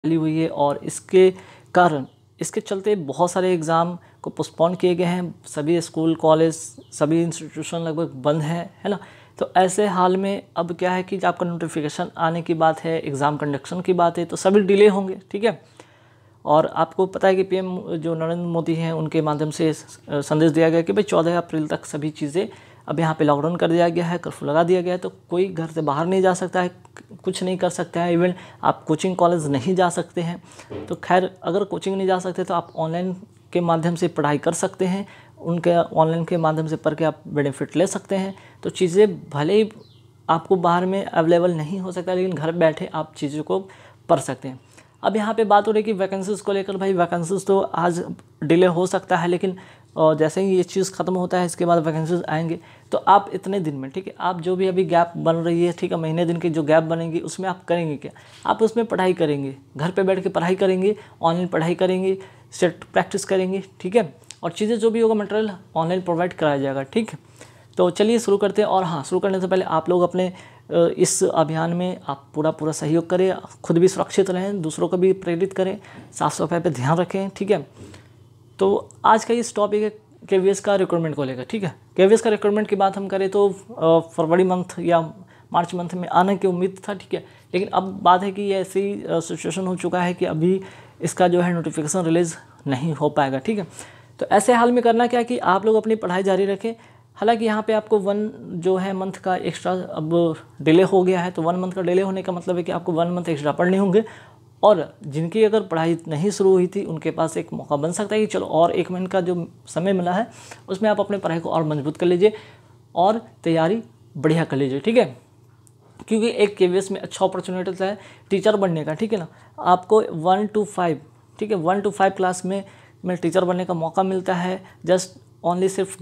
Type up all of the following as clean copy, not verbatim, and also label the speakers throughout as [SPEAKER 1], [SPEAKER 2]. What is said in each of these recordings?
[SPEAKER 1] फैली हुई है और इसके कारण इसके चलते बहुत सारे एग्ज़ाम को पोस्टपोन किए गए हैं। सभी स्कूल कॉलेज सभी इंस्टीट्यूशन लगभग बंद हैं, है ना। तो ऐसे हाल में अब क्या है कि जब आपका नोटिफिकेशन आने की बात है, एग्ज़ाम कंडक्शन की बात है, तो सभी डिले होंगे, ठीक है। और आपको पता है कि पीएम जो नरेंद्र मोदी हैं उनके माध्यम से संदेश दिया गया कि भाई 14 अप्रैल तक सभी चीज़ें अब यहाँ पे लॉकडाउन कर दिया गया है, कर्फ्यू लगा दिया गया है, तो कोई घर से बाहर नहीं जा सकता है, कुछ नहीं कर सकता है। इवन आप कोचिंग कॉलेज नहीं जा सकते हैं। तो खैर अगर कोचिंग नहीं जा सकते तो आप ऑनलाइन के माध्यम से पढ़ाई कर सकते हैं, उनके ऑनलाइन के माध्यम से पढ़ के आप बेनिफिट ले सकते हैं। तो चीज़ें भले ही आपको बाहर में अवेलेबल नहीं हो सकता, लेकिन घर बैठे आप चीज़ों को पढ़ सकते हैं। अब यहाँ पे बात हो रही है कि वैकेंसीज़ को लेकर, भाई वैकेंसीज़ तो आज डिले हो सकता है, लेकिन जैसे ही ये चीज़ ख़त्म होता है इसके बाद वैकेंसीज़ आएंगे। तो आप इतने दिन में, ठीक है, आप जो भी अभी गैप बन रही है, ठीक है, महीने दिन की जो गैप बनेंगी उसमें आप करेंगे क्या? आप उसमें पढ़ाई करेंगे, घर पे बैठ के पढ़ाई करेंगे, ऑनलाइन पढ़ाई करेंगे, सेट प्रैक्टिस करेंगे, ठीक है। और चीज़ें जो भी होगा मटेरियल ऑनलाइन प्रोवाइड कराया जाएगा, ठीक है। तो चलिए शुरू करते हैं। और हाँ, शुरू करने से पहले आप लोग अपने इस अभियान में आप पूरा सहयोग करें, खुद भी सुरक्षित रहें, दूसरों को भी प्रेरित करें, साफ़ सफाई पे ध्यान रखें, ठीक है। तो आज का इस टॉपिक है केवीएस का रिक्रूटमेंट को लेकर, ठीक है। केवीएस का रिक्रूटमेंट की बात हम करें तो फरवरी मंथ या मार्च मंथ में आने की उम्मीद था, ठीक है। लेकिन अब बात है कि ये ऐसी सिचुएशन हो चुका है कि अभी इसका जो है नोटिफिकेशन रिलीज़ नहीं हो पाएगा, ठीक है। तो ऐसे हाल में करना क्या है कि आप लोग अपनी पढ़ाई जारी रखें। हालांकि यहाँ पे आपको 1 जो है मंथ का एक्स्ट्रा अब डिले हो गया है, तो 1 मंथ का डिले होने का मतलब है कि आपको 1 मंथ एक्स्ट्रा पढ़ने होंगे। और जिनकी अगर पढ़ाई नहीं शुरू हुई थी उनके पास एक मौका बन सकता है कि चलो और 1 महीने का जो समय मिला है उसमें आप अपने पढ़ाई को और मजबूत कर लीजिए और तैयारी बढ़िया कर लीजिए, ठीक है। क्योंकि एक केवीएस में अच्छा अपॉर्चुनिटी है टीचर बनने का, ठीक है ना। आपको 1 to 5, ठीक है, 1 to 5 क्लास में टीचर बनने का मौका मिलता है। जस्ट ओनली सिर्फ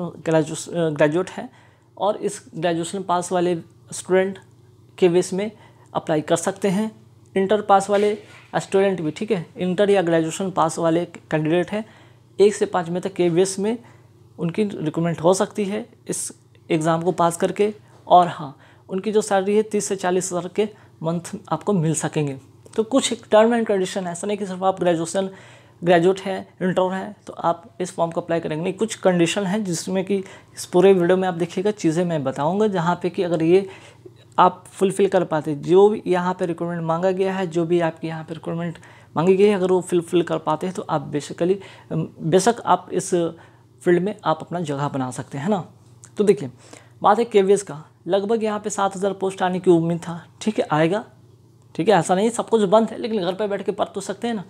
[SPEAKER 1] ग्रेजुएट है और इस ग्रेजुएशन पास वाले स्टूडेंट केवीएस में अप्लाई कर सकते हैं। इंटर पास वाले स्टूडेंट भी, ठीक है, इंटर या ग्रेजुएशन पास वाले कैंडिडेट हैं, 1 से 5 में तक केवीएस में उनकी रिक्रूटमेंट हो सकती है इस एग्ज़ाम को पास करके। और हाँ, उनकी जो सैलरी है 30 से 40 हज़ार के मंथ आपको मिल सकेंगे। तो कुछ टर्म एंड कंडीशन है, ऐसा नहीं कि सिर्फ आप ग्रेजुएट है, इंटर है तो आप इस फॉर्म को अप्लाई करेंगे, नहीं, कुछ कंडीशन है जिसमें कि इस पूरे वीडियो में आप देखिएगा, चीज़ें मैं बताऊंगा जहाँ पे कि अगर ये आप फुलफ़िल कर पाते, जो भी यहाँ पे रिक्रूटमेंट मांगा गया है, जो भी आपकी यहाँ पे रिक्रूटमेंट मांगी गई है, अगर वो फुलफ़िल कर पाते हैं तो आप बेशक आप इस फील्ड में आप अपना जगह बना सकते हैं ना। तो देखिए बात है केवीएस का, लगभग यहाँ पे 7,000 पोस्ट आने की उम्मीद था, ठीक है, आएगा, ठीक है, ऐसा नहीं सब कुछ बंद है, लेकिन घर पर बैठ के पढ़ तो सकते हैं ना।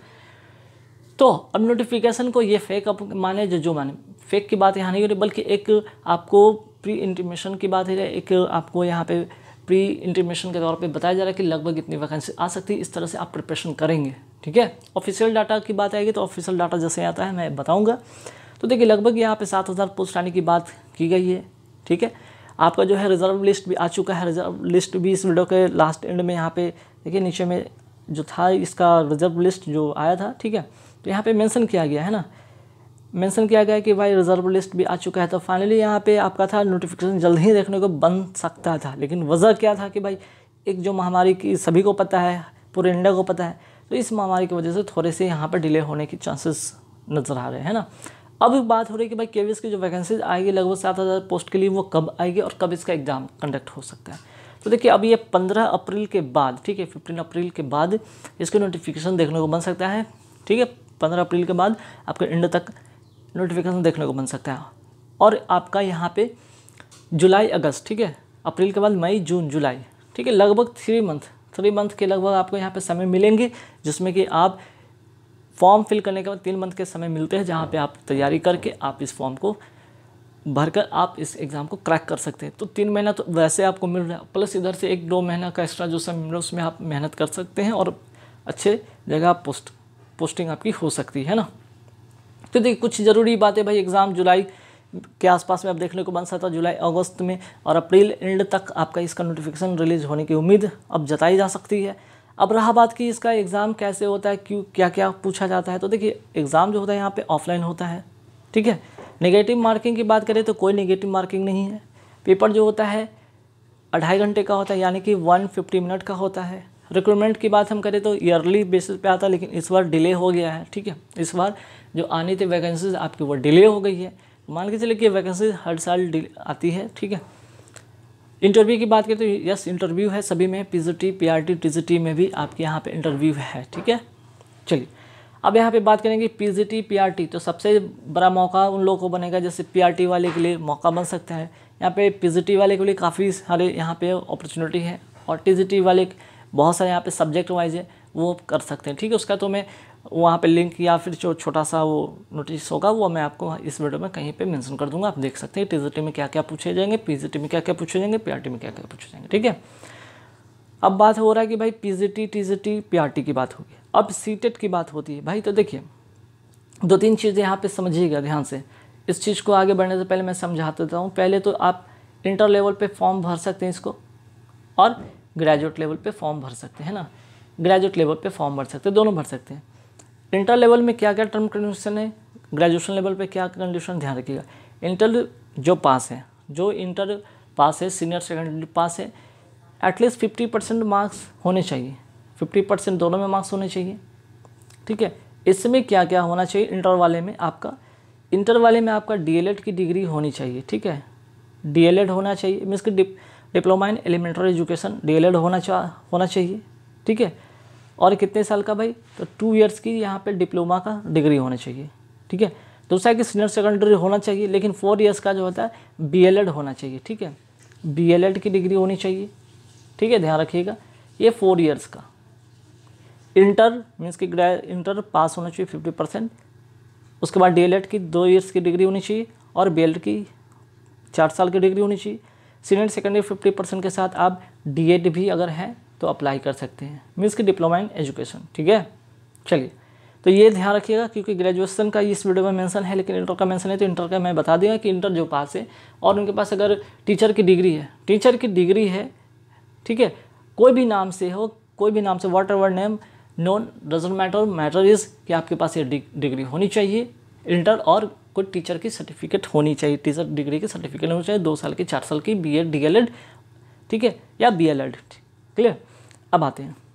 [SPEAKER 1] तो अब नोटिफिकेशन को ये फेक अब माने जो माने, फेक की बात यहाँ नहीं हो रही, बल्कि एक आपको प्री इंटीमेशन की बात है, एक आपको यहाँ पे प्री इंटीमेशन के तौर पे बताया जा रहा है कि लगभग इतनी वैकेंसी आ सकती है, इस तरह से आप प्रिपरेशन करेंगे, ठीक है। ऑफिशियल डाटा की बात आएगी तो ऑफिशियल डाटा जैसे आता है मैं बताऊँगा। तो देखिए लगभग यहाँ पे 7,000 पोस्ट आने की बात की गई है, ठीक है। आपका जो है रिजर्व लिस्ट भी आ चुका है, रिजर्व लिस्ट भी इस वीडियो के लास्ट एंड में यहाँ पे देखिए नीचे में जो था इसका रिजर्व लिस्ट जो आया था, ठीक है। तो यहाँ पे मेंशन किया गया है ना, मेंशन किया गया है कि भाई रिजर्व लिस्ट भी आ चुका है। तो फाइनली यहाँ पे आपका था नोटिफिकेशन जल्द ही देखने को बन सकता था, लेकिन वजह क्या था कि भाई एक जो महामारी की सभी को पता है, पूरे इंडिया को पता है, तो इस महामारी की वजह से थोड़े से यहाँ पर डिले होने की चांसेस नज़र आ रहे हैं ना। अब बात हो रही है कि भाई केवीएस की जो वैकेंसीज आएगी लगभग 7,000 पोस्ट के लिए, वो कब आएगी और कब इसका एग्ज़ाम कंडक्ट हो सकता है। तो देखिए अब ये 15 अप्रैल के बाद, ठीक है, 15 अप्रैल के बाद इसके नोटिफिकेशन देखने को बन सकता है, ठीक है। 15 अप्रैल के बाद आपके एंड तक नोटिफिकेशन देखने को बन सकता है। और आपका यहाँ पे जुलाई अगस्त, ठीक है, अप्रैल के बाद मई जून जुलाई, ठीक है, लगभग 3 मंथ के लगभग आपको यहाँ पे समय मिलेंगे, जिसमें कि आप फॉर्म फिल करने के बाद 3 मंथ के समय मिलते हैं, जहाँ पे आप तैयारी करके आप इस फॉर्म को भरकर आप इस एग्ज़ाम को क्रैक कर सकते हैं। तो 3 महीना तो वैसे आपको मिल रहा है, प्लस इधर से 1-2 महीना का एक्स्ट्रा जो समय मिल रहा है उसमें आप मेहनत कर सकते हैं और अच्छे जगह पोस्टिंग आपकी हो सकती है ना। तो देखिए कुछ ज़रूरी बातें, भाई एग्ज़ाम जुलाई के आसपास में आप देखने को बन सकता है, जुलाई अगस्त में, और अप्रैल एंड तक आपका इसका नोटिफिकेशन रिलीज़ होने की उम्मीद अब जताई जा सकती है। अब रहा बात कि इसका एग्ज़ाम कैसे होता है, क्यों क्या क्या पूछा जाता है। तो देखिए एग्ज़ाम जो होता है यहाँ पे ऑफलाइन होता है, ठीक है। नेगेटिव मार्किंग की बात करें तो कोई नेगेटिव मार्किंग नहीं है। पेपर जो होता है 2.5 घंटे का होता है, यानी कि 150 मिनट का होता है, रिक्रूटमेंट की बात हम करें तो ईयरली बेसिस पे आता है, लेकिन इस बार डिले हो गया है, ठीक है। इस बार जो आनी थी वैकेंसीज आपकी वो डिले हो गई है। मान के चलिए कि वैकेंसी हर साल आती है, ठीक है। इंटरव्यू की बात करें तो यस इंटरव्यू है सभी में, पीजीटी, पीआरटी, टीजीटी में भी आपके यहाँ पे इंटरव्यू है, ठीक है। चलिए अब यहाँ पे बात करेंगे पीजीटी, पीआरटी, तो सबसे बड़ा मौका उन लोगों को बनेगा जैसे पीआरटी वाले के लिए मौका बन सकता है। यहाँ पे पीजीटी वाले के लिए काफ़ी सारे यहाँ पे अपॉर्चुनिटी है, और टीजीटी वाले बहुत सारे यहाँ पे सब्जेक्ट वाइज है वो कर सकते हैं, ठीक है। उसका तो मैं वहाँ पे लिंक या फिर जो छोटा सा वो नोटिस होगा वो मैं आपको इस वीडियो में कहीं पे मेंशन कर दूंगा, आप देख सकते हैं टीजीटी में क्या क्या पूछे जाएंगे, पीजीटी में क्या क्या पूछे जाएंगे, पीआरटी में क्या क्या पूछे जाएंगे, ठीक है। अब बात हो रहा है कि भाई पीजीटी, टीजीटी, पीआरटी की बात होगी, अब सीटेट की बात होती है भाई। तो देखिए 2-3 चीज़ें यहाँ पे समझिएगा ध्यान से, इस चीज़ को आगे बढ़ने से पहले मैं समझा देता हूँ। पहले तो आप इंटर लेवल पे फॉर्म भर सकते हैं इसको, और ग्रेजुएट लेवल पे फॉर्म भर सकते हैं ना, ग्रेजुएट लेवल पे फॉर्म भर सकते हैं, दोनों भर सकते हैं। इंटर लेवल में क्या क्या टर्म कंडीशन है, ग्रेजुएशन लेवल पे क्या कंडीशन, ध्यान रखिएगा। इंटर जो पास है, जो इंटर पास है, सीनियर सेकेंडरी पास है, एटलीस्ट 50% मार्क्स होने चाहिए, 50% दोनों में मार्क्स होने चाहिए, ठीक है। इसमें क्या क्या होना चाहिए इंटर वाले में, इंटर वाले में आपका डीएलएड की डिग्री होनी चाहिए, ठीक है। डीएलएड होना चाहिए, मीन्स कि diploma in elementary education, DElEd होना चाहिए, ठीक है। और कितने साल का भाई, तो 2 इयर्स की यहाँ पे डिप्लोमा का डिग्री होना चाहिए, ठीक है। दूसरा कि सीनियर सेकेंडरी होना चाहिए, लेकिन 4 इयर्स का जो होता है बीएलएड होना चाहिए, ठीक है। बीएलएड की डिग्री होनी चाहिए, ठीक है, ध्यान रखिएगा। ये 4 इयर्स का। इंटर मीन्स कि इंटर पास होना चाहिए 50%, उसके बाद डीएलएड की 2 इयर्स की डिग्री होनी चाहिए, और बीएलएड की 4 साल की डिग्री होनी चाहिए। सीनियर सेकेंडरी 50% के साथ आप डीएड भी अगर है तो अप्लाई कर सकते हैं, मीन्स कि डिप्लोमा इन एजुकेशन, ठीक है। चलिए तो ये ध्यान रखिएगा, क्योंकि ग्रेजुएशन का इस वीडियो में मेंशन है, लेकिन इंटर का मेंशन है, तो इंटर का मैं बता दूंगा कि इंटर जो पास है और उनके पास अगर टीचर की डिग्री है, ठीक है, कोई भी नाम से हो, कोई भी नाम से, whatever name, none doesn't matter is कि आपके पास ये डिग्री होनी चाहिए इंटर, और कोई टीचर की सर्टिफिकेट होनी चाहिए, टीचर डिग्री की सर्टिफिकेट होनी चाहिए, 2 साल की, 4 साल की, बीएड, डीएलएड, ठीक है, या बीएलएड, क्लियर। अब आते हैं,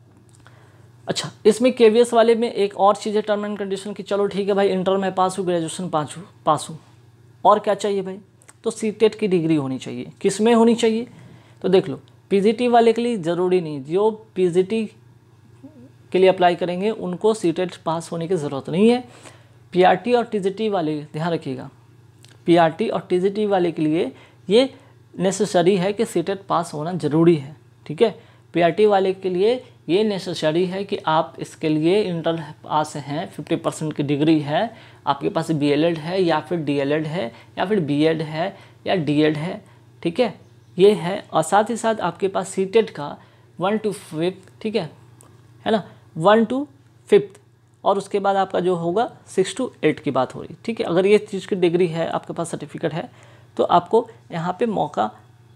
[SPEAKER 1] अच्छा इसमें केवीएस वाले में एक और चीज़ है टर्म एंड कंडीशन की, चलो ठीक है भाई इंटर में पास हूँ, ग्रेजुएशन पास हूँ, और क्या चाहिए भाई, तो सीटेट की डिग्री होनी चाहिए। किस में होनी चाहिए, तो देख लो पीजीटी वाले के लिए ज़रूरी नहीं, जो पीजीटी के लिए अप्लाई करेंगे उनको सीटेट पास होने की ज़रूरत नहीं है। पीआरटी और टीजीटी वाले ध्यान रखिएगा, पीआरटी और टीजीटी वाले के लिए ये नेसेसरी है कि सीटेट पास होना ज़रूरी है, ठीक है। पीआरटी वाले के लिए ये नेसेसरी है कि आप इसके लिए इंटर पास हैं, 50% की डिग्री है, आपके पास बीएलएड है या फिर डीएलएड है या फिर बीएड है या डीएड है, ठीक है, ये है। और साथ ही साथ आपके पास सीटेट का 1 to 5, ठीक है ना, 1 to 5, और उसके बाद आपका जो होगा 6 to 8 की बात हो रही, ठीक है। अगर ये चीज़ की डिग्री है, आपके पास सर्टिफिकेट है, तो आपको यहाँ पे मौका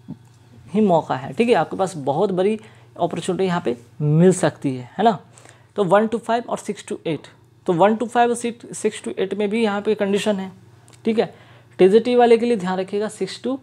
[SPEAKER 1] है, ठीक है, आपके पास बहुत बड़ी अपॉर्चुनिटी यहाँ पे मिल सकती है ना। तो 1 to 5 और 6 to 8, तो 1 to 5 और 6 to 8 में भी यहाँ पे कंडीशन है, ठीक है। टीजीटी वाले के लिए ध्यान रखिएगा 6 to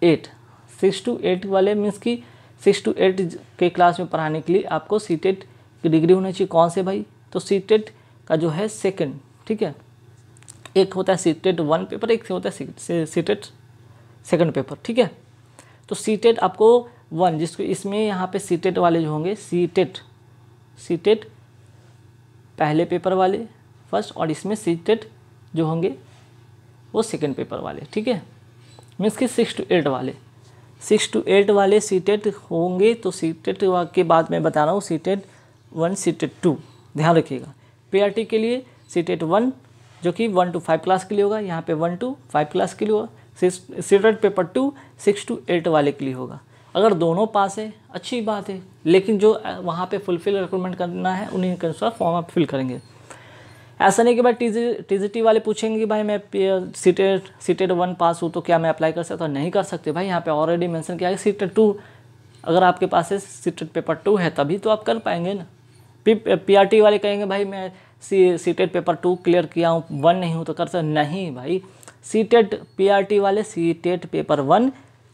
[SPEAKER 1] 8 वाले मीन्स कि 6 to 8 के क्लास में पढ़ाने के लिए आपको सीटेट की डिग्री होनी चाहिए। कौन से भाई, तो सीटेट का जो है सेकंड, ठीक है, एक होता है सीटेट 1 पेपर, एक होता है सीटेट सेकंड पेपर, ठीक है। तो सीटेट आपको 1, जिसको इसमें यहाँ पे सीटेट वाले जो होंगे, सीटेट पहले पेपर वाले फर्स्ट, और इसमें सीटेट जो होंगे वो सेकंड पेपर वाले, ठीक है, मीन्स कि 6 to 8 वाले सीटेट होंगे। तो सीटेट के बाद मैं बता रहा हूँ सीटेट 1, सीटेट 2, ध्यान रखिएगा। पीआरटी के लिए सीटेट 1 जो कि 1 to 5 क्लास के लिए होगा, यहाँ पे 1 to 5 क्लास के लिए होगा। सीटेट पेपर 2 6 to 8 वाले के लिए होगा। अगर दोनों पास है अच्छी बात है, लेकिन जो वहाँ पे फुलफिल रिक्वायरमेंट करना है उन्हीं के अनुसार फॉर्म आप फिल करेंगे। ऐसा नहीं कि भाई टीजीटी वाले पूछेंगे कि भाई मैं सीटेट 1 पास हूँ तो क्या मैं अप्लाई कर सकता हूँ, नहीं कर सकते भाई। यहाँ पे ऑलरेडी मेंशन किया है सीटेट 2, अगर आपके पास है सीटेट पेपर 2 है तभी तो आप कर पाएंगे ना। पीआरटी वाले कहेंगे भाई मैं सीटेट पेपर 2 क्लियर किया हूँ, 1 नहीं हूँ तो कर सकते, नहीं भाई। सीटेट पीआरटी वाले सीटेट पेपर 1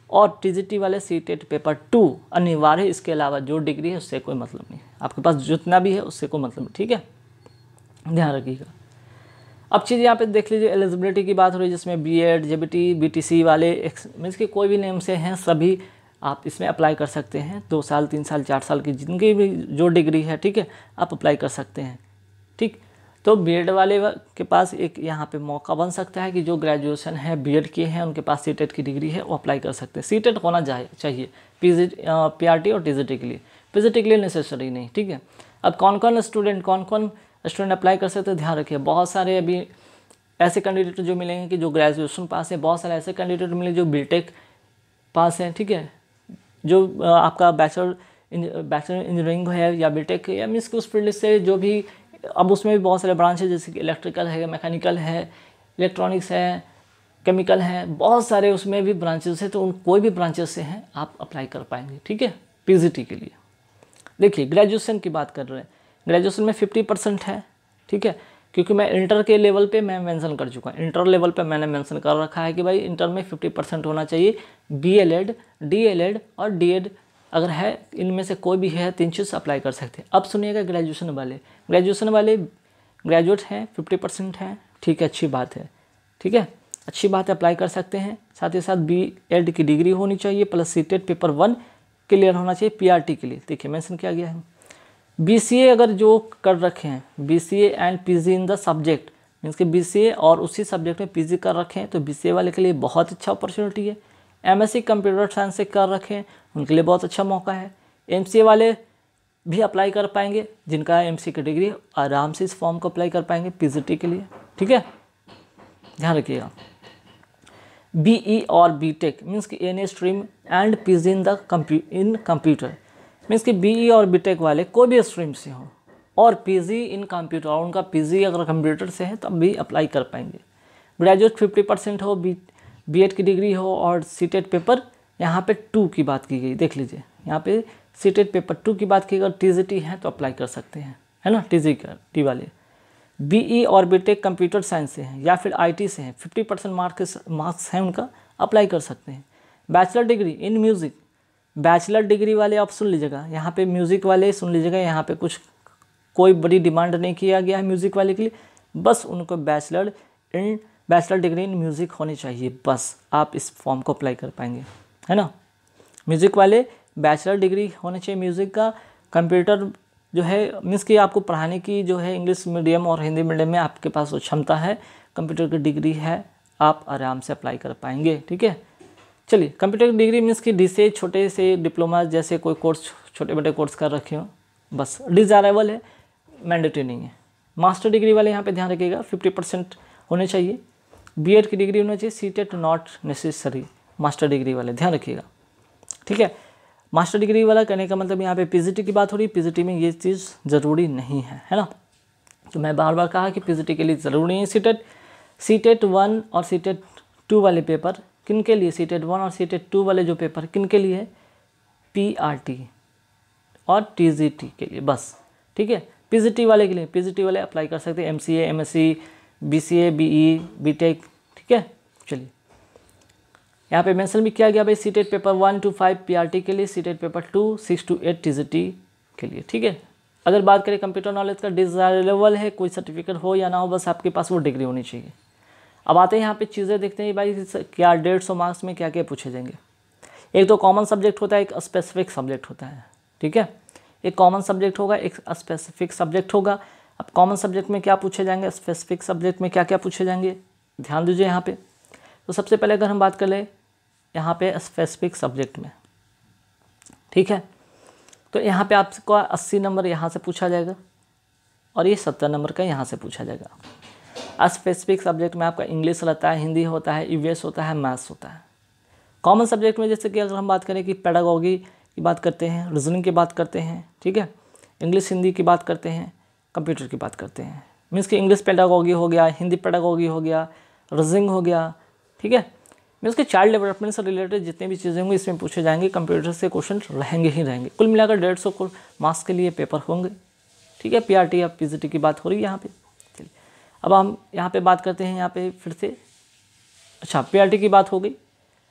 [SPEAKER 1] और टीजीटी वाले सीटेट पेपर 2 अनिवार्य है, इसके अलावा जो डिग्री है उससे कोई मतलब नहीं, आपके पास जितना भी है उससे कोई मतलब नहीं, ठीक है, ध्यान रखिएगा। अब चीज़ यहाँ पे देख लीजिए, एलिजिबिलिटी की बात हो रही है जिसमें बीएड, जेबीटी, बीटीसी वाले मीन्स के कोई भी नेम से हैं सभी आप इसमें अप्लाई कर सकते हैं। 2 साल 3 साल 4 साल की जिनकी भी जो डिग्री है, ठीक है, आप अप्लाई कर सकते हैं, ठीक। तो बीएड वाले के पास एक यहाँ पे मौका बन सकता है कि जो ग्रेजुएशन है बीएड किए हैं उनके पास सीटेट की डिग्री है वो अप्लाई कर सकते हैं। सीटेट होना चाहिए पीआरटी और टीजीटी के लिए, पीजीटी के लिए नेसेसरी नहीं, ठीक है। अब कौन कौन स्टूडेंट अप्लाई कर सकते हैं, ध्यान रखिए। बहुत सारे अभी ऐसे कैंडिडेट जो मिलेंगे कि जो ग्रेजुएशन पास है, बहुत सारे ऐसे कैंडिडेट मिले जो बीटेक पास हैं, ठीक है, जो आपका बैचलर इंजीनियरिंग है या बीटेक या मीन्स उस फील्ड से जो भी, अब उसमें भी बहुत सारे ब्रांच है जैसे कि इलेक्ट्रिकल है, मैकेनिकल है, इलेक्ट्रॉनिक्स है, केमिकल है, बहुत सारे उसमें भी ब्रांचेस है। तो उन कोई भी ब्रांचेस से हैं आप अप्लाई कर पाएंगे, ठीक है, पीजीटी के लिए। देखिए ग्रेजुएशन की बात कर रहे हैं, ग्रेजुएशन में 50% है, ठीक है, क्योंकि मैं इंटर के लेवल पे मैं मेंशन कर चुका हूँ, इंटर लेवल पे मैंने मेंशन कर रखा है कि भाई इंटर में 50% होना चाहिए। बीएलएड, डीएलएड और डीएड अगर है, इनमें से कोई भी है, 3 चीज़ अप्लाई कर सकते हैं। अब सुनिएगा ग्रेजुएशन वाले ग्रेजुएट हैं, 50% हैं, ठीक है, अच्छी बात है, ठीक है, अच्छी बात है, अप्लाई कर सकते हैं। साथ ही साथ बीएड की डिग्री होनी चाहिए प्लस सीटेट पेपर 1 क्लियर होना चाहिए पीआरटी के लिए। देखिए मेंशन किया गया है। बीसीए अगर जो कर रखे हैं, BCA and PG in the subject, means कि बीसीए और उसी सब्जेक्ट में पीजी कर रखे हैं तो बीसीए वाले के लिए बहुत अच्छा अपॉर्चुनिटी है। एमएससी कंप्यूटर साइंस से कर रखे हैं उनके लिए बहुत अच्छा मौका है। एमसीए वाले भी अप्लाई कर पाएंगे, जिनका एमसीए की डिग्री आराम से इस फॉर्म को अप्लाई कर पाएंगे पीजीटी के लिए, ठीक है, ध्यान रखिएगा। बीई और बीटेक मीन्स कि any stream and PG in computer, means कि बीई और बीटेक वाले कोई भी स्ट्रीम से हो और पीजी इन कंप्यूटर, और उनका पीजी अगर कंप्यूटर से है तब भी अप्लाई कर पाएंगे। ग्रेजुएट 50% हो, बीएड की डिग्री हो और सीटेट पेपर यहाँ पे 2 की बात की गई, देख लीजिए यहाँ पे सीटेट पेपर 2 की बात की, अगर टीजीटी है तो अप्लाई कर सकते हैं, है ना, टी वाले। बीई और बीटेक कंप्यूटर साइंस से हैं या फिर आईटी से हैं, 50% मार्क्स हैं उनका, अप्लाई कर सकते हैं। Bachelor degree in music, bachelor degree वाले आप सुन लीजिएगा, यहाँ पे म्यूज़िक वाले सुन लीजिएगा, यहाँ पे कुछ कोई बड़ी डिमांड नहीं किया गया है म्यूज़िक वाले के लिए, बस उनको बैचलर डिग्री इन म्यूज़िक होनी चाहिए, बस आप इस फॉर्म को अप्लाई कर पाएंगे, है ना। म्यूज़िक वाले बैचलर डिग्री होनी चाहिए म्यूज़िक का, कंप्यूटर जो है मीन्स कि आपको पढ़ाने की जो है इंग्लिश मीडियम और हिंदी मीडियम में आपके पास वो क्षमता है, कंप्यूटर की डिग्री है, आप आराम से अप्लाई कर पाएंगे, ठीक है। चलिए कंप्यूटर की डिग्री मीन्स कि डी से छोटे से डिप्लोमा जैसे कोई कोर्स, छोटे बड़े कोर्स कर रखे हो, बस डिज़ायरेबल है, मैंडेटरी नहीं है। मास्टर डिग्री वाले यहाँ पे ध्यान रखिएगा 50% होने चाहिए। बीएड की डिग्री होनी चाहिए, CTET not necessary, master degree वाले ध्यान रखिएगा, ठीक है। मास्टर डिग्री वाला कहने का मतलब यहाँ पे पीजीटी की बात हो रही है, पीजीटी में ये चीज़ ज़रूरी नहीं है ना। तो मैं बार बार कहा कि पीजीटी के लिए ज़रूरी नहीं है सीटेट 1 और सीटेट 2 वाले पेपर किन के लिए, सीटेट 1 और सीटेट 2 वाले जो पेपर किन के लिए है, पीआरटी और टीजीटी के लिए बस, ठीक है। पीजीटी वाले के लिए, पीजीटी वाले अप्लाई कर सकते हैं, MCA, MSc, BCA, BE, BTech, ठीक है। चलिए यहाँ पे मेंशन भी किया गया भाई सीटेट पेपर 1 to 5 पीआरटी के लिए, सीटेट पेपर 2 6 to 8 टीजीटी के लिए, ठीक है। अगर बात करें कंप्यूटर नॉलेज का, डिज़ायरेबल है, कोई सर्टिफिकेट हो या ना हो, बस आपके पास वो डिग्री होनी चाहिए। अब आते हैं यहाँ पे चीज़ें देखते हैं भाई क्या 150 मार्क्स में क्या क्या पूछे जाएंगे। एक तो कॉमन सब्जेक्ट होता है, एक स्पेसिफिक सब्जेक्ट होता है, ठीक है। एक कॉमन सब्जेक्ट होगा, एक स्पेसिफिक सब्जेक्ट होगा। अब कॉमन सब्जेक्ट में क्या पूछे जाएंगे, स्पेसिफिक सब्जेक्ट में क्या क्या पूछे जाएंगे, ध्यान दीजिए यहाँ पे। तो सबसे पहले अगर हम बात कर लें यहाँ पे स्पेसिफिक सब्जेक्ट में, ठीक है, तो यहाँ पे आपको 80 नंबर यहाँ से पूछा जाएगा और ये 70 नंबर का यहाँ से पूछा जाएगा। स्पेसिफिक सब्जेक्ट में आपका इंग्लिश रहता है, हिंदी होता है, ईवीएस होता है, मैथ्स होता है। कॉमन सब्जेक्ट में जैसे कि अगर हम बात करें कि पेडागोगी की बात करते हैं, रीजनिंग की बात करते हैं, ठीक है, इंग्लिश हिंदी की बात करते हैं, कंप्यूटर की बात करते हैं, मीन्स कि इंग्लिश पेडागोगी हो गया, हिंदी पेडागोगी हो गया, रीजनिंग हो गया, ठीक है। मीन्स कि चाइल्ड डेवलपमेंट से रिलेटेड जितने भी चीज़ें होंगी इसमें पूछे जाएंगे, कंप्यूटर से क्वेश्चन रहेंगे ही रहेंगे। कुल मिलाकर 150 मार्क्स के लिए पेपर होंगे, ठीक है। पीआरटी या पीजीटी की बात हो रही है यहाँ पे। चलिए अब हम यहाँ पे बात करते हैं, यहाँ पे फिर से अच्छा पीआरटी की बात हो गई।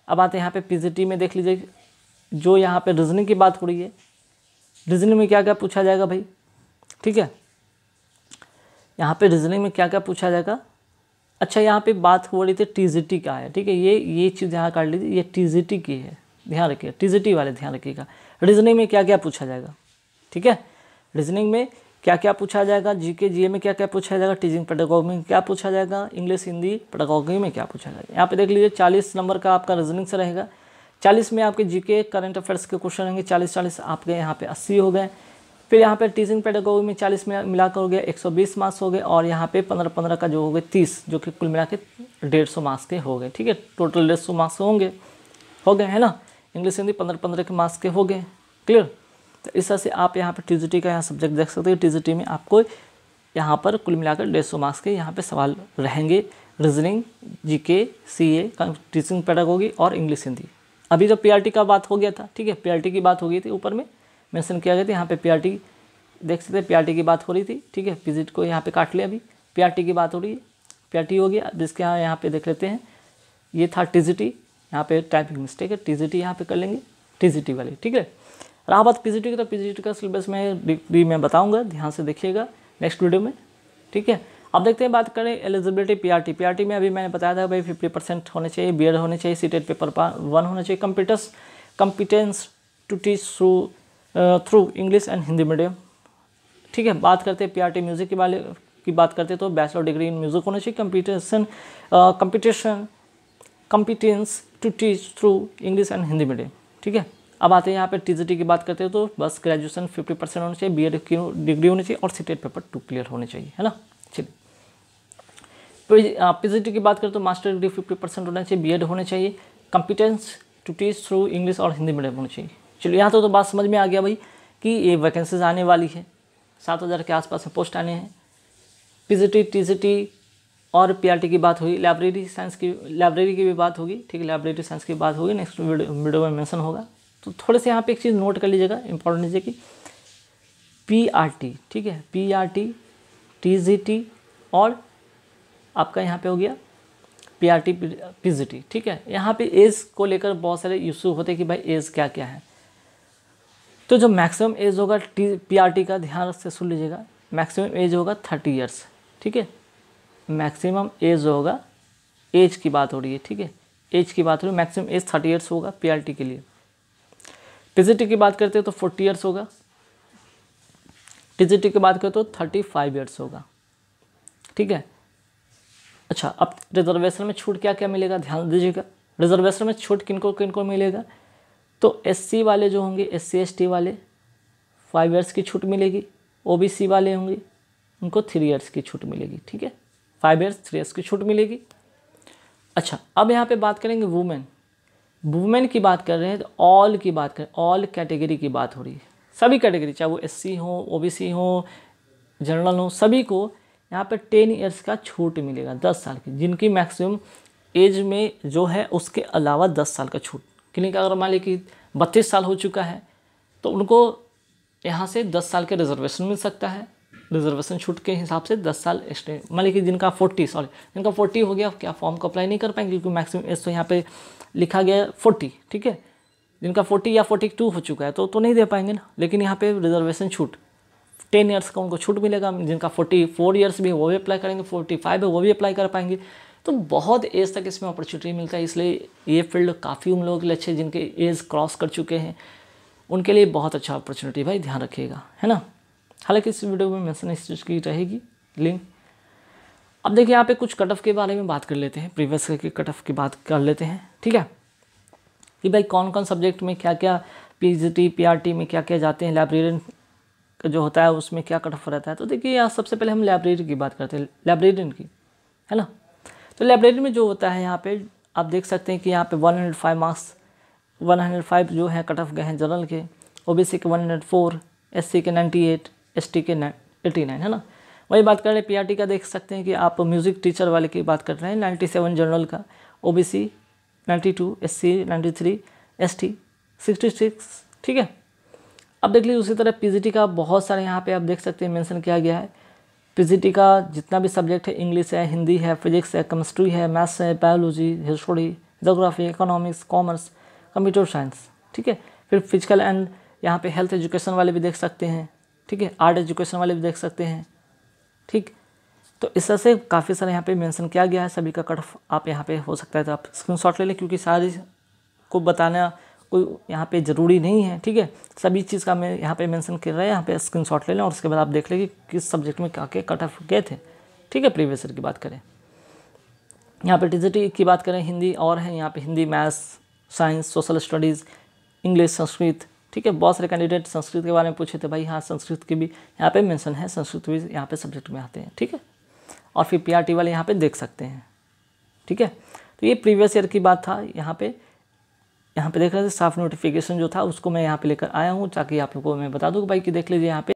[SPEAKER 1] अब आते हैं यहाँ पे पीजीटी में, देख लीजिए जो यहाँ पे रीजनिंग की बात हो रही है, रीजनिंग में क्या क्या पूछा जाएगा भाई, ठीक है, यहाँ पे रीजनिंग में क्या क्या पूछा जाएगा। अच्छा यहाँ पे बात हो रही थी टीजीटी का है, ठीक है, ये चीज़ यहाँ काट लीजिए, ये टीजीटी की है, ध्यान रखिए, टीजीटी वाले ध्यान रखिएगा। रीजनिंग में क्या क्या पूछा जाएगा, ठीक है, रीजनिंग में क्या क्या पूछा जाएगा, जीके जीए में क्या क्या पूछा जाएगा, टीचिंग पेडागोगी में क्या पूछा जाएगा, इंग्लिश हिंदी पेडागोगी में क्या पूछा जाएगा। यहाँ पे देख लीजिए 40 नंबर का आपका रीजनिंग से रहेगा, 40 में आपके जीके करंट अफेयर्स के क्वेश्चन रहेंगे, 40 आपके यहाँ पे 80 हो गए। फिर यहाँ पे टीचिंग पेडागोगी में 40 में मिलाकर हो गया 120 मार्क्स हो गए, और यहाँ पे 15 का जो हो गए 30, जो कि कुल मिला के 150 मार्क्स के हो गए, ठीक है, टोटल 150 मार्क्स हो गए है ना। इंग्लिश हिंदी 15 के मार्क्स के हो गए, क्लियर। तो इस तरह से आप यहाँ पे टीजीटी का यहाँ सब्जेक्ट देख सकते हैं। टीजीटी में आपको यहाँ पर कुल मिलाकर 150 मार्क्स के यहाँ पे सवाल रहेंगे, reasoning, GK, CA, teaching pedagogy और इंग्लिश हिंदी। अभी तो पीआरटी का बात हो गया था, ठीक है, पीआरटी की बात हो गई थी, ऊपर में मेंशन किया गया था, यहाँ पे पीआरटी देख सकते हैं, पीआरटी की बात हो रही थी, ठीक है, पीजीटी को यहाँ पे काट लिया, अभी पीआरटी की बात हो रही है, पीआरटी हो गया। जिसके यहाँ पे देख लेते हैं, ये था टीजीटी, यहाँ पे टाइपिंग मिस्टेक है, टीजीटी यहाँ पे कर लेंगे, टीजीटी वाले, ठीक है। रहा बात पीजीटी की, तो पीजीटी का सिलेबस में भी मैं बताऊंगा, ध्यान से देखिएगा नेक्स्ट वीडियो में, ठीक है। अब देखते हैं, बात करें एलिजिबिलिटी पीआरटी में अभी मैंने बताया था भाई 50% होने चाहिए, बीएड होने चाहिए, सीटेट पेपर 1 होना चाहिए, competence to teach through English and Hindi medium, ठीक है। बात करते हैं पीआरटी म्यूजिक के वाले की बात करते हैं, तो बैचलर डिग्री इन म्यूजिक होना चाहिए, competence to teach through English and Hindi medium, ठीक है। अब आते हैं यहाँ पे टीजीटी की बात करते हैं, तो बस ग्रेजुएशन 50% होनी चाहिए, बीएड की डिग्री होनी चाहिए और सीटेट पेपर 2 क्लियर होने चाहिए, है ना। चलिए पीजीटी की बात करें तो मास्टर डिग्री 50% होना चाहिए, बीएड होने चाहिए, competence to teach through English और हिंदी मीडियम होनी चाहिए। चलिए यहाँ तो बात समझ में आ गया भाई कि ये वैकेंसीज आने वाली है, 7000 के आसपास में पोस्ट आने हैं। पीजीटी, टीजीटी और पीआरटी की बात हुई, लाइब्रेरी की भी बात होगी, ठीक है, लाइब्रेरी साइंस की बात होगी, नेक्स्ट वीडियो में मेंशन होगा। तो थोड़े से यहाँ पे एक चीज़ नोट कर लीजिएगा, इंपॉर्टेंट लीजिए कि पीआरटी, ठीक है, पीआरटी, टीजीटी और आपका यहाँ पे हो गया पीआरटी, पीजीटी, ठीक है। यहाँ पे एज को लेकर बहुत सारे इशू होते हैं कि भाई एज क्या क्या है। तो जो मैक्सिमम एज होगा पीआरटी का, ध्यान से सुन लीजिएगा, मैक्सिमम एज होगा 30 ईयर्स, ठीक है, मैक्सिमम एज होगा, एज की बात हो रही है, ठीक है, एज की बात हो रही है, मैक्सिमम एज 30 ईयर्स होगा पीआरटी के लिए। पीजीटी की बात करते हैं तो 40 ईयर्स होगा, टीजीटी की बात करें तो 35 ईयर्स होगा, ठीक है। अच्छा, अब रिजर्वेशन में छूट क्या क्या मिलेगा, ध्यान दीजिएगा। रिजर्वेशन में छूट किनको किनको मिलेगा, तो एससी वाले जो होंगे, SC ST वाले 5 ईयर्स की छूट मिलेगी, OBC वाले होंगे उनको 3 ईयर्स की छूट मिलेगी, ठीक है, 5 ईयर्स 3 ईयर्स की छूट मिलेगी। अच्छा, अब यहाँ पे बात करेंगे वुमेन की बात कर रहे हैं, तो ऑल की बात करें, ऑल कैटेगरी की बात हो रही है, सभी कैटेगरी, चाहे वो SC हो, OBC हो, जनरल हो, सभी को यहाँ पे 10 ईयर्स का छूट मिलेगा, 10 साल की, जिनकी मैक्सिमम एज में जो है उसके अलावा 10 साल का छूट। क्योंकि अगर मान लीजिए कि 32 साल हो चुका है तो उनको यहाँ से 10 साल के रिजर्वेशन मिल सकता है, रिजर्वेशन छूट के हिसाब से 10 साल एक्स्ट्रा। मान लीजिए कि जिनका 40 हो गया, क्या फॉर्म को अप्लाई नहीं कर पाएंगे, क्योंकि मैक्सिमम एज तो यहाँ पे लिखा गया 40, ठीक है, जिनका 40 या 42 हो चुका है तो नहीं दे पाएंगे ना। लेकिन यहाँ पे रिजर्वेशन छूट 10 ईयर्स का उनको छूट मिलेगा, जिनका 44 ईयर्स भी है वो भी अप्लाई करेंगे, 45 है वो भी अप्लाई कर पाएंगे। तो बहुत एज तक इसमें अपॉर्चुनिटी मिलता है, इसलिए ये फील्ड काफ़ी उन लोगों के लिए अच्छे, जिनके एज क्रॉस कर चुके हैं उनके लिए बहुत अच्छा अपॉर्चुनिटी, भाई ध्यान रखिएगा, है ना। हालांकि इस वीडियो में मेंशन इस चीज़ की रहेगी लिंक। अब देखिए यहाँ पे कुछ कट ऑफ के बारे में बात कर लेते हैं, प्रीवियस के कट ऑफ की बात कर लेते हैं, ठीक है, कि भाई कौन कौन सब्जेक्ट में क्या क्या, पीजीटी पीआरटी में क्या क्या जाते हैं, लाइब्रेरियन का जो होता है उसमें क्या कट ऑफ रहता है। तो देखिए यहाँ सबसे पहले हम लाइब्रेरी की बात करते हैं, लाइब्रेरियन की, है ना। तो लाइब्रेरी में जो होता है यहाँ पे आप देख सकते हैं कि यहाँ पे 105 मार्क्स, 105 जो है कट ऑफ गए हैं जनरल के, OBC के 104, SC के 98, ST के 89, है ना। वही बात कर रहे हैं पीआरटी का, देख सकते हैं कि आप म्यूज़िक टीचर वाले की बात कर रहे हैं, 97 जनरल का, OBC 92, SC 93, ST 66, ठीक है। अब देख लीजिए उसी तरह पीजीटी का बहुत सारे यहाँ पे आप देख सकते हैं मेंशन किया गया है। पीजीटी का जितना भी सब्जेक्ट है, इंग्लिश है, हिंदी है, फिजिक्स है, केमिस्ट्री है, मैथ्स है, biology, history, geography, economics, commerce, computer science, ठीक है। फिर फिजिकल एंड यहाँ पे हेल्थ एजुकेशन वाले भी देख सकते हैं, ठीक है। आर्ट एजुकेशन वाले भी देख सकते हैं, ठीक। तो इस तरह से काफ़ी सारे यहाँ पे मेंशन किया गया है, सभी का कट ऑफ आप यहाँ पे हो सकता है तो आप स्क्रीनशॉट ले लें, क्योंकि सारी को बताना कोई यहाँ पे ज़रूरी नहीं है, ठीक है। सभी चीज़ का मैं यहाँ पे मेंशन कर रहा है, यहाँ पे स्क्रीनशॉट ले लें और उसके बाद आप देख लें कि किस सब्जेक्ट में क्या क्या कट ऑफ गए थे, ठीक है। प्रीवियस ईयर की बात करें, यहाँ पे टीजीटी की बात करें, हिंदी और है यहाँ पे Hindi, maths, science, social studies, English, Sanskrit, ठीक है। बहुत सारे कैंडिडेट संस्कृत के बारे में पूछे थे, भाई हाँ संस्कृत की भी यहाँ पे मेंशन है, संस्कृत भी यहाँ पे सब्जेक्ट में आते हैं, ठीक है। और फिर पीआरटी वाले यहाँ पे देख सकते हैं, ठीक है। तो ये प्रीवियस ईयर की बात था। यहाँ पे देख रहे थे साफ नोटिफिकेशन जो था उसको मैं यहाँ पे लेकर आया हूँ, ताकि आप लोगों को मैं बता दूँ भाई कि देख लीजिए यहाँ पे